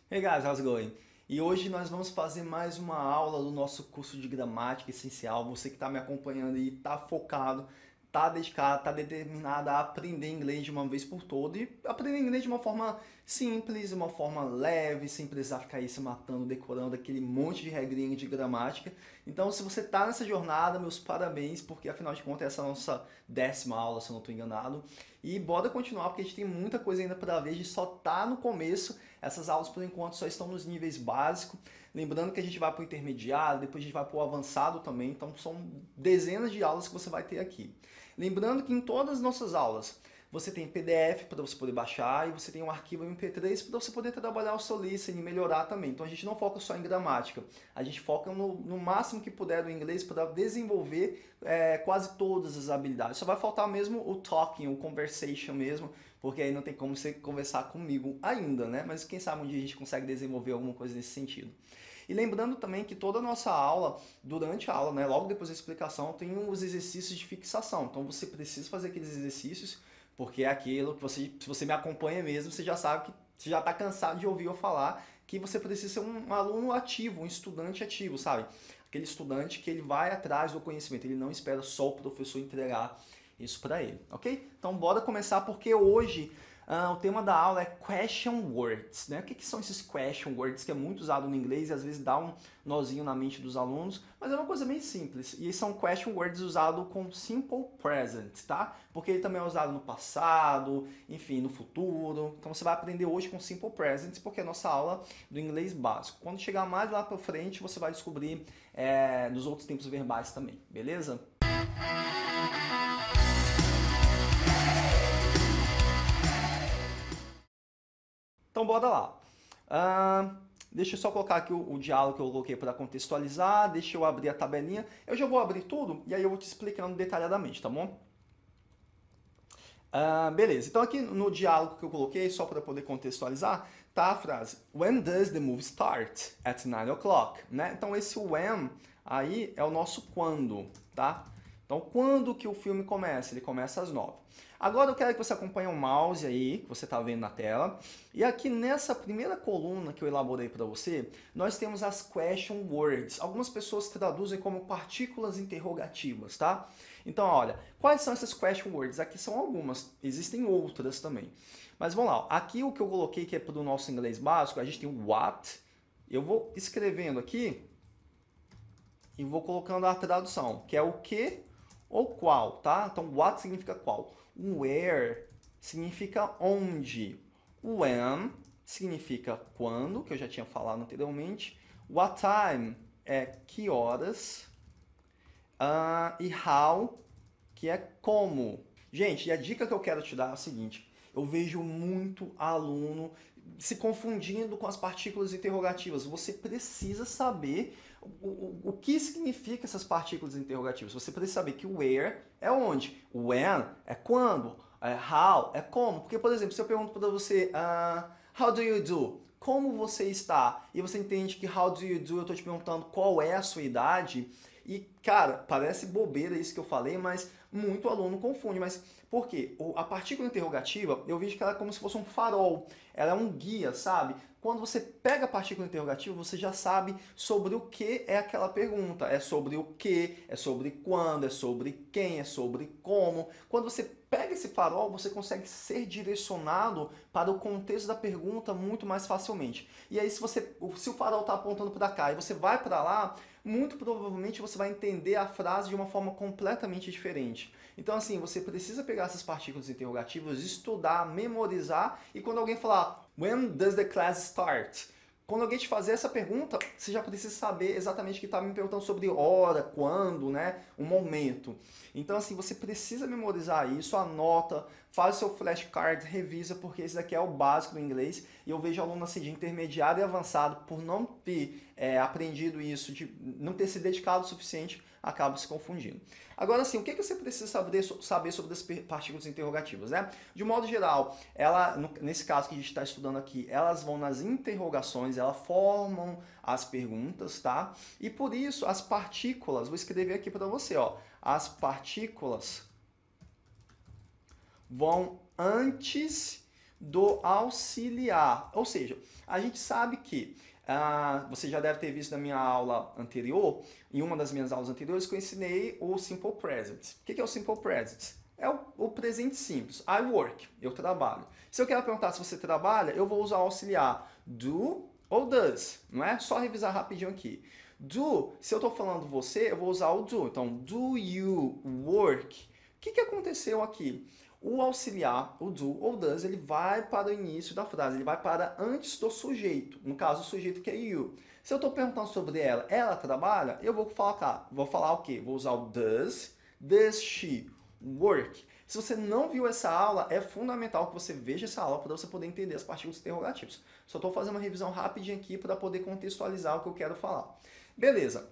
Hey guys, how's it going? E hoje nós vamos fazer mais uma aula do nosso curso de gramática essencial. Você que está me acompanhando e está focado, está dedicado, está determinado a aprender inglês de uma vez por todas e aprender inglês de uma forma simples, uma forma leve, sem precisar ficar aí se matando, decorando aquele monte de regrinha de gramática. Então, se você está nessa jornada, meus parabéns, porque afinal de contas essa é a nossa 10ª aula, se eu não estou enganado. E bora continuar, porque a gente tem muita coisa ainda para ver, a gente só tá no começo. Essas aulas, por enquanto, só estão nos níveis básicos. Lembrando que a gente vai para o intermediário, depois a gente vai para o avançado também. Então, são dezenas de aulas que você vai ter aqui. Lembrando que em todas as nossas aulas, você tem PDF para você poder baixar e você tem um arquivo MP3 para você poder trabalhar o seu listening e melhorar também. Então, a gente não foca só em gramática. A gente foca no máximo que puder do inglês para desenvolver quase todas as habilidades. Só vai faltar mesmo o talking, o conversation mesmo, porque aí não tem como você conversar comigo ainda, né? Mas quem sabe um dia a gente consegue desenvolver alguma coisa nesse sentido. E lembrando também que toda a nossa aula, durante a aula, né, logo depois da explicação, tem os exercícios de fixação. Então você precisa fazer aqueles exercícios, porque é aquilo que você, se você me acompanha mesmo, você já sabe que você já está cansado de ouvir eu falar que você precisa ser um aluno ativo, um estudante ativo, sabe? Aquele estudante que ele vai atrás do conhecimento, ele não espera só o professor entregar isso para ele, ok? Então bora começar porque hoje o tema da aula é question words, né? O que são esses question words que é muito usado no inglês e às vezes dá um nozinho na mente dos alunos, mas é uma coisa bem simples. E são question words usados com simple present, tá? Porque ele também é usado no passado, enfim, no futuro. Então você vai aprender hoje com simple present porque é a nossa aula do inglês básico. Quando chegar mais lá para frente, você vai descobrir nos outros tempos verbais também, beleza? Então bora lá. Deixa eu só colocar aqui o diálogo que eu coloquei para contextualizar, deixa eu abrir a tabelinha. Eu já vou abrir tudo e aí eu vou te explicando detalhadamente, tá bom? Beleza, então aqui no diálogo que eu coloquei, só para poder contextualizar, tá a frase When does the movie start? At 9 o'clock, né? Então esse when aí é o nosso quando, tá? Então quando que o filme começa? Ele começa às 9. Agora eu quero que você acompanhe o mouse aí, que você está vendo na tela. E aqui nessa primeira coluna que eu elaborei para você, nós temos as question words. Algumas pessoas traduzem como partículas interrogativas, tá? Então, olha, quais são essas question words? Aqui são algumas, existem outras também. Mas vamos lá, aqui o que eu coloquei que é para o nosso inglês básico, a gente tem o what. Eu vou escrevendo aqui e vou colocando a tradução, que é o que ou qual, tá? Então, what significa qual. Where significa onde. When significa quando, que eu já tinha falado anteriormente. What time é que horas. E how, que é como. Gente, e a dica que eu quero te dar é a seguinte. Eu vejo muito aluno se confundindo com as partículas interrogativas. Você precisa saber o que significa essas partículas interrogativas. Você precisa saber que o where é onde, o when é quando, how é como. Porque, por exemplo, se eu pergunto para você, how do you do? Como você está? E você entende que how do you do, eu estou te perguntando qual é a sua idade. E, cara, parece bobeira isso que eu falei, mas muito aluno confunde. Mas por quê? A partícula interrogativa, eu vejo que ela é como se fosse um farol. Ela é um guia, sabe? Quando você pega a partícula interrogativa, você já sabe sobre o que é aquela pergunta. É sobre o que, é sobre quando, é sobre quem, é sobre como. Quando você pega esse farol, você consegue ser direcionado para o contexto da pergunta muito mais facilmente. E aí, se o farol está apontando para cá e você vai para lá, muito provavelmente você vai entender a frase de uma forma completamente diferente. Então, assim, você precisa pegar essas partículas interrogativas, estudar, memorizar, e quando alguém falar When does the class start? Quando alguém te fazer essa pergunta, você já precisa saber exatamente o que está me perguntando sobre hora, quando, né? O momento. Então, assim, você precisa memorizar isso, anota, faz o seu flashcard, revisa, porque esse daqui é o básico do inglês. E eu vejo aluno assim, de intermediário e avançado, por não ter aprendido isso, de não ter se dedicado o suficiente, acaba se confundindo. Agora, assim, o que você precisa saber sobre as partículas interrogativas, né? De modo geral, nesse caso que a gente está estudando aqui, elas vão nas interrogações, elas formam as perguntas, tá? E por isso, as partículas, vou escrever aqui para você, ó, as partículas vão antes do auxiliar. Ou seja, a gente sabe que, você já deve ter visto na minha aula anterior, em uma das minhas aulas anteriores, que eu ensinei o Simple Present. O que é o Simple Present? É o presente simples. I work, eu trabalho. Se eu quero perguntar se você trabalha, eu vou usar o auxiliar do ou does, não é? Só revisar rapidinho aqui. Do, se eu estou falando você, eu vou usar o do. Então, do you work? O que aconteceu aqui? O auxiliar, o do ou does, ele vai para o início da frase, ele vai para antes do sujeito. No caso, o sujeito que é you. Se eu estou perguntando sobre ela trabalha? Eu vou falar o quê? Vou usar o does she work? Se você não viu essa aula, é fundamental que você veja essa aula para você poder entender as partículas interrogativas. Só estou fazendo uma revisão rapidinha aqui para poder contextualizar o que eu quero falar. Beleza.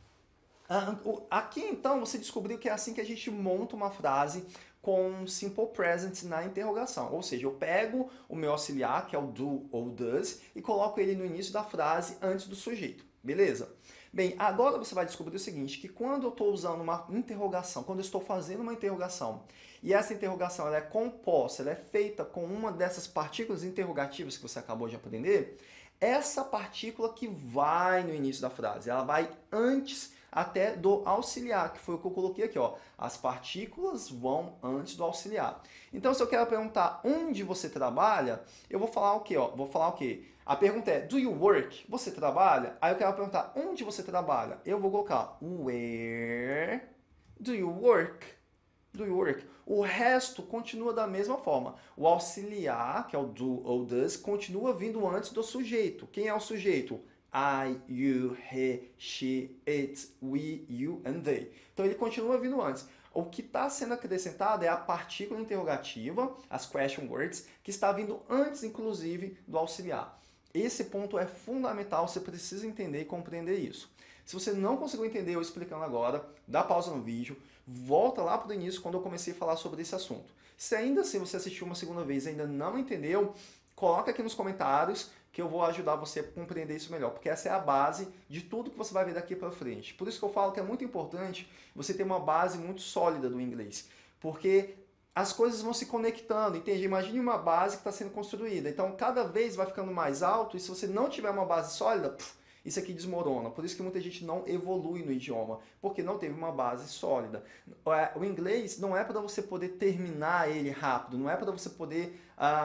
Aqui, então, você descobriu que é assim que a gente monta uma frase com Simple Present na interrogação. Ou seja, eu pego o meu auxiliar, que é o do ou does, e coloco ele no início da frase antes do sujeito. Beleza? Bem, agora você vai descobrir o seguinte, que quando eu estou usando uma interrogação, quando eu estou fazendo uma interrogação, e essa interrogação ela é composta, ela é feita com uma dessas partículas interrogativas que você acabou de aprender, essa partícula que vai no início da frase, ela vai antes até do auxiliar, que foi o que eu coloquei aqui, ó. As partículas vão antes do auxiliar. Então, se eu quero perguntar onde você trabalha, eu vou falar o quê, ó? Vou falar o quê? A pergunta é, do you work? Você trabalha? Aí eu quero perguntar, onde você trabalha? Eu vou colocar, where do you work? Do you work? O resto continua da mesma forma. O auxiliar, que é o do ou does, continua vindo antes do sujeito. Quem é o sujeito? I, you, he, she, it, we, you and they. Então ele continua vindo antes. O que está sendo acrescentado é a partícula interrogativa, as question words, que está vindo antes, inclusive, do auxiliar. Esse ponto é fundamental, você precisa entender e compreender isso. Se você não conseguiu entender eu explicando agora, dá pausa no vídeo, volta lá para o início quando eu comecei a falar sobre esse assunto. Se ainda assim você assistiu uma segunda vez e ainda não entendeu, coloca aqui nos comentários que eu vou ajudar você a compreender isso melhor, porque essa é a base de tudo que você vai ver daqui para frente. Por isso que eu falo que é muito importante você ter uma base muito sólida do inglês, porque as coisas vão se conectando, entende? Imagine uma base que está sendo construída, então cada vez vai ficando mais alto e se você não tiver uma base sólida, isso aqui desmorona. Por isso que muita gente não evolui no idioma, porque não teve uma base sólida. O inglês não é para você poder terminar ele rápido, não é para você poder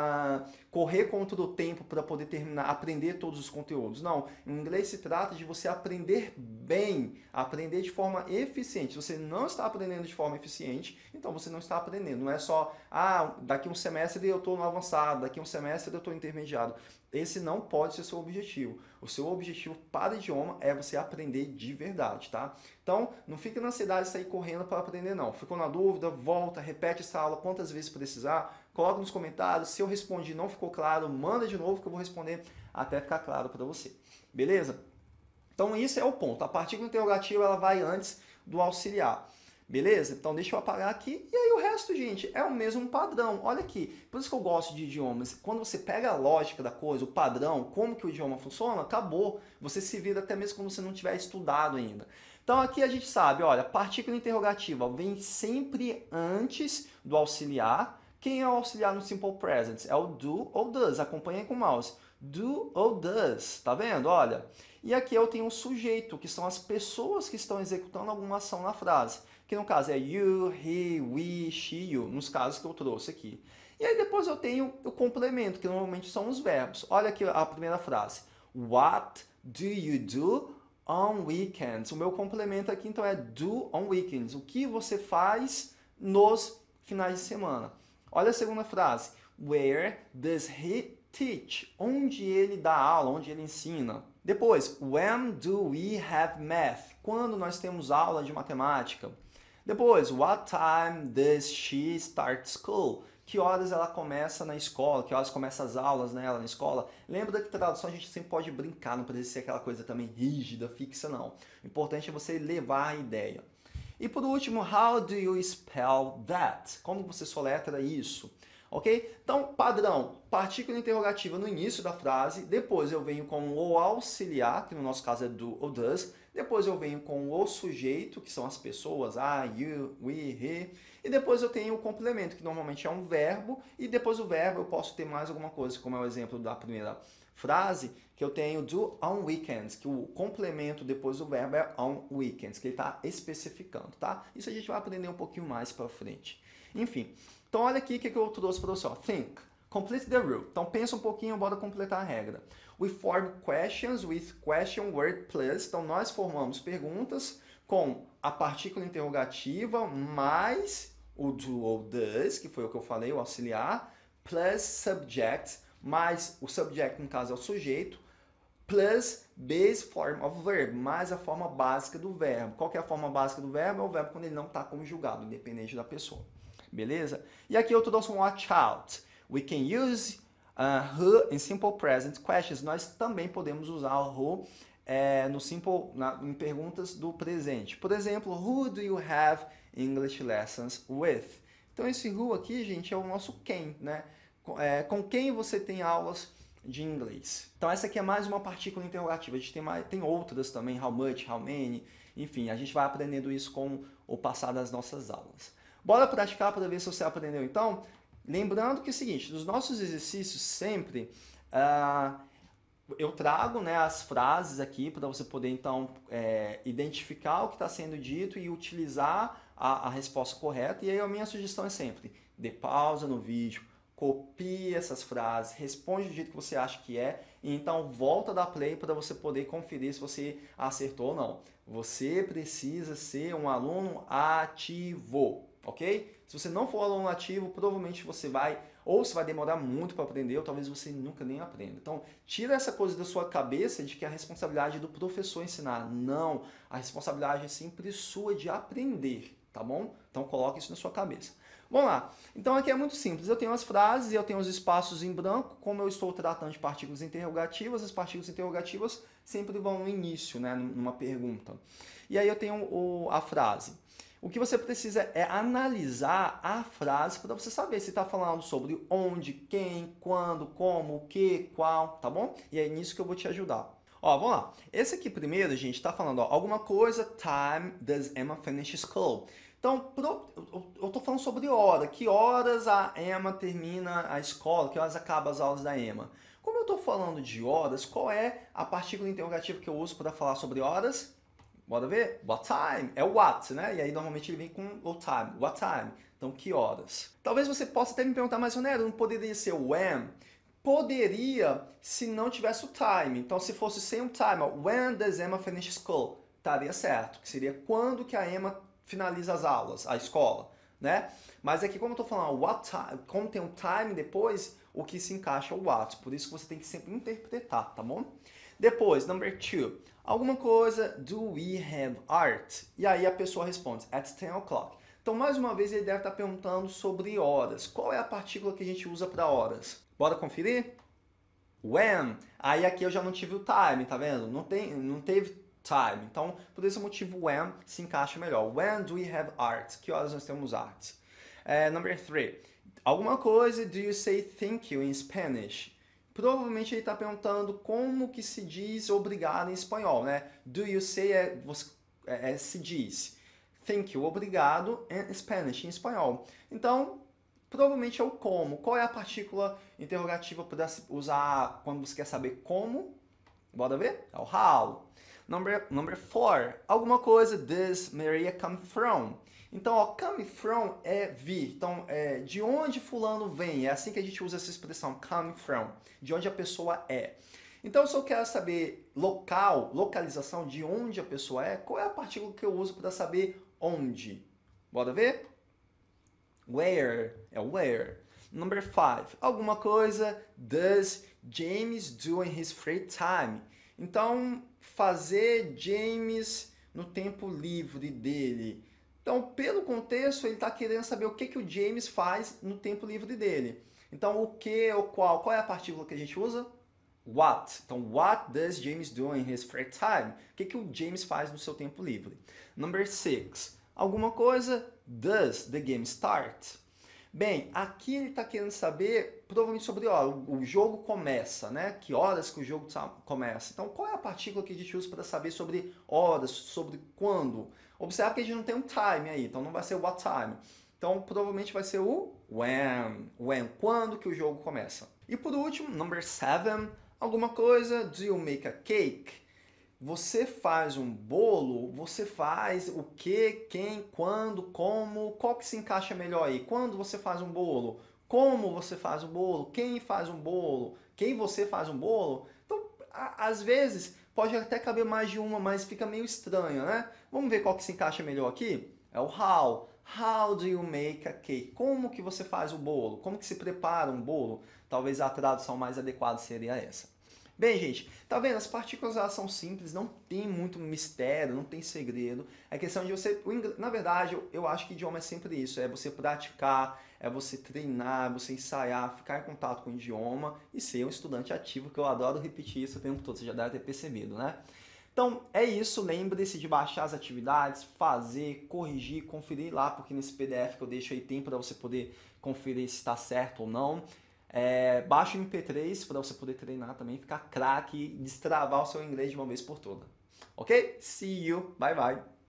correr contra o tempo para poder terminar, aprender todos os conteúdos. Não, em inglês se trata de você aprender bem, aprender de forma eficiente. Se você não está aprendendo de forma eficiente, então você não está aprendendo. Não é só, daqui um semestre eu estou no avançado, daqui um semestre eu estou no intermediário. Esse não pode ser seu objetivo. O seu objetivo para o idioma é você aprender de verdade, tá? Então, não fique na ansiedade de sair correndo para aprender, não. Ficou na dúvida? Volta, repete essa aula quantas vezes precisar, coloca nos comentários. Se eu respondi e não ficou claro, manda de novo que eu vou responder até ficar claro para você. Beleza? Então, isso é o ponto. A partícula interrogativa ela vai antes do auxiliar. Beleza? Então deixa eu apagar aqui. E aí o resto, gente, é o mesmo padrão. Olha aqui, por isso que eu gosto de idiomas. Quando você pega a lógica da coisa, o padrão, como que o idioma funciona, acabou. Você se vira até mesmo quando você não tiver estudado ainda. Então aqui a gente sabe, olha, partícula interrogativa vem sempre antes do auxiliar. Quem é o auxiliar no Simple Present? É o do ou does. Acompanha com o mouse. Do ou does. Tá vendo? Olha. E aqui eu tenho um sujeito, que são as pessoas que estão executando alguma ação na frase. Que no caso é you, he, we, she, you, nos casos que eu trouxe aqui. E aí depois eu tenho o complemento, que normalmente são os verbos. Olha aqui a primeira frase. What do you do on weekends? O meu complemento aqui então é do on weekends. O que você faz nos finais de semana? Olha a segunda frase. Where does he teach? Onde ele dá aula, onde ele ensina. Depois, when do we have math? Quando nós temos aula de matemática. Depois, what time does she start school? Que horas ela começa na escola? Que horas começam as aulas nela na escola? Lembra que tradução a gente sempre pode brincar, não precisa ser aquela coisa também rígida, fixa, não. O importante é você levar a ideia. E por último, how do you spell that? Como você soletra isso? Ok? Então, padrão, partícula interrogativa no início da frase, depois eu venho com o auxiliar, que no nosso caso é do ou does, depois eu venho com o sujeito, que são as pessoas, I, you, we, he, e depois eu tenho o complemento, que normalmente é um verbo, e depois do verbo eu posso ter mais alguma coisa, como é o exemplo da primeira frase, que eu tenho do on weekends, que o complemento depois do verbo é on weekends, que ele está especificando, tá? Isso a gente vai aprender um pouquinho mais para frente. Enfim, então olha aqui o que eu trouxe para você, ó. Think, complete the rule. Então pensa um pouquinho, bora completar a regra. We form questions with question word plus. Então nós formamos perguntas com a partícula interrogativa mais o do ou does, que foi o que eu falei, o auxiliar, plus subject, mais o subject, no caso, é o sujeito, plus base form of verb, mais a forma básica do verbo. Qual que é a forma básica do verbo? É o verbo quando ele não está conjugado, independente da pessoa. Beleza? E aqui eu trouxe um watch out. We can use who in simple present questions. Nós também podemos usar o who no simple, em perguntas do presente. Por exemplo, who do you have English lessons with? Então esse who aqui, gente, é o nosso quem, né? Com quem você tem aulas de inglês. Então essa aqui é mais uma partícula interrogativa. A gente tem outras também, how much, how many, enfim, a gente vai aprendendo isso com o passar das nossas aulas. Bora praticar para ver se você aprendeu então? Lembrando que é o seguinte, nos nossos exercícios sempre eu trago, né, as frases aqui para você poder então identificar o que está sendo dito e utilizar a resposta correta. E aí a minha sugestão é sempre, dê pausa no vídeo, copie essas frases, responde do jeito que você acha que é, e então volta da play para você poder conferir se você acertou ou não. Você precisa ser um aluno ativo, ok? Se você não for aluno ativo, provavelmente você vai demorar muito para aprender, ou talvez você nunca nem aprenda. Então, tira essa coisa da sua cabeça de que a responsabilidade é do professor ensinar. Não, a responsabilidade é sempre sua de aprender, tá bom? Então, coloque isso na sua cabeça. Vamos lá. Então aqui é muito simples. Eu tenho as frases e eu tenho os espaços em branco. Como eu estou tratando de partículas interrogativas, as partículas interrogativas sempre vão no início, né, numa pergunta. E aí eu tenho a frase. O que você precisa é analisar a frase para você saber se está falando sobre onde, quem, quando, como, o que, qual, tá bom? E é nisso que eu vou te ajudar. Ó, vamos lá. Esse aqui primeiro, gente, está falando alguma coisa, time does Emma finish school? Então, eu estou falando sobre hora. Que horas a Emma termina a escola? Que horas acabam as aulas da Emma? Como eu estou falando de horas, qual é a partícula interrogativa que eu uso para falar sobre horas? Bora ver? What time? É o what, né? E aí normalmente ele vem com o time. What time? Então, que horas? Talvez você possa até me perguntar, mas Ronero, não poderia ser o when? Poderia se não tivesse o time. Então, se fosse sem o time, when does Emma finish school? Estaria certo, que seria quando que a Emma finaliza as aulas, a escola, né? Mas aqui, como eu estou falando what time, como tem um time depois, o que se encaixa é o what. Por isso que você tem que sempre interpretar, tá bom? Depois, number 2. Alguma coisa, do we have art? E aí a pessoa responde, at 10 o'clock. Então, mais uma vez, ele deve estar perguntando sobre horas. Qual é a partícula que a gente usa para horas? Bora conferir? When. Aí aqui eu já não tive o time, tá vendo? Não teve time. Então, por esse motivo, when se encaixa melhor. When do we have art? Que horas nós temos arte? Number 3. Alguma coisa, do you say thank you in Spanish? Provavelmente ele está perguntando como que se diz obrigado em espanhol, né? Do you say se diz thank you, obrigado, in Spanish, em espanhol. Então, provavelmente é o como. Qual é a partícula interrogativa para usar quando você quer saber como? Bora ver? É o how. Number 4. Alguma coisa, does Maria come from? Então, ó, come from é vir. Então, de onde fulano vem? É assim que a gente usa essa expressão, come from. De onde a pessoa é. Então, se eu quero saber localização, de onde a pessoa é, qual é a partícula que eu uso para saber onde? Bora ver? Where. É where. Number 5. Alguma coisa, does James do in his free time? Então, fazer James no tempo livre dele. Então, pelo contexto, ele está querendo saber o que o James faz no tempo livre dele. Então, o que ou qual? Qual é a partícula que a gente usa? What. Então, what does James do in his free time? O que o James faz no seu tempo livre? Number 6. Alguma coisa, does the game start? Bem, aqui ele está querendo saber provavelmente sobre hora. O jogo começa, né? Que horas que o jogo começa. Então, qual é a partícula que a gente usa para saber sobre horas, sobre quando? Observe que a gente não tem um time aí, então não vai ser o what time. Então, provavelmente vai ser o when. When, quando que o jogo começa. E por último, number 7, alguma coisa, do you make a cake? Você faz um bolo, você faz o que, quem, quando, como, qual que se encaixa melhor aí? Quando você faz um bolo? Como você faz um bolo? Quem faz um bolo? Quem você faz um bolo? Então, às vezes, pode até caber mais de uma, mas fica meio estranho, né? Vamos ver qual que se encaixa melhor aqui? É o how. How do you make a cake? Como que você faz o bolo? Como que se prepara um bolo? Talvez a tradução mais adequada seria essa. Bem, gente, tá vendo? As partículas elas são simples, não tem muito mistério, não tem segredo. É questão de você... Na verdade, eu acho que idioma é sempre isso. É você praticar, é você treinar, é você ensaiar, ficar em contato com o idioma e ser um estudante ativo, que eu adoro repetir isso o tempo todo. Você já deve ter percebido, né? Então, é isso. Lembre-se de baixar as atividades, fazer, corrigir, conferir lá, porque nesse PDF que eu deixo aí tem para você poder conferir se está certo ou não. Baixa o MP3 para você poder treinar também, ficar craque e destravar o seu inglês de uma vez por todas. Ok? See you. Bye, bye.